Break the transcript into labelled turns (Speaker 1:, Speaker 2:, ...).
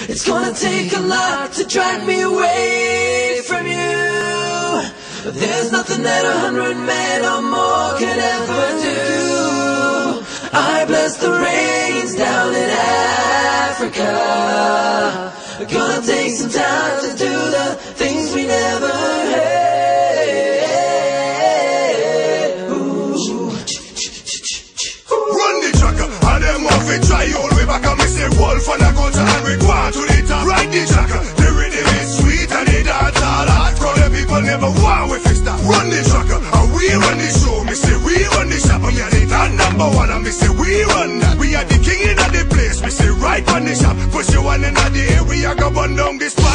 Speaker 1: It's gonna take a lot to drag me away from you. There's nothing that 100 men or more can ever do. I bless the rains down in Africa. Gonna take some time to do the things we never had.
Speaker 2: Run the tracker, and them off it try all way back. I miss a wolf and I go to and we go on to the top. Ride the tracker, the rhythm is sweet and the dance all hard. Cause the people never want we fix that. Run the tracker, and we run the show. Me say we run the shop, and me are the top #1. And me say we run that. We are the king in the place. Me say right on the shop. Push you one in the area, go burn down this spot.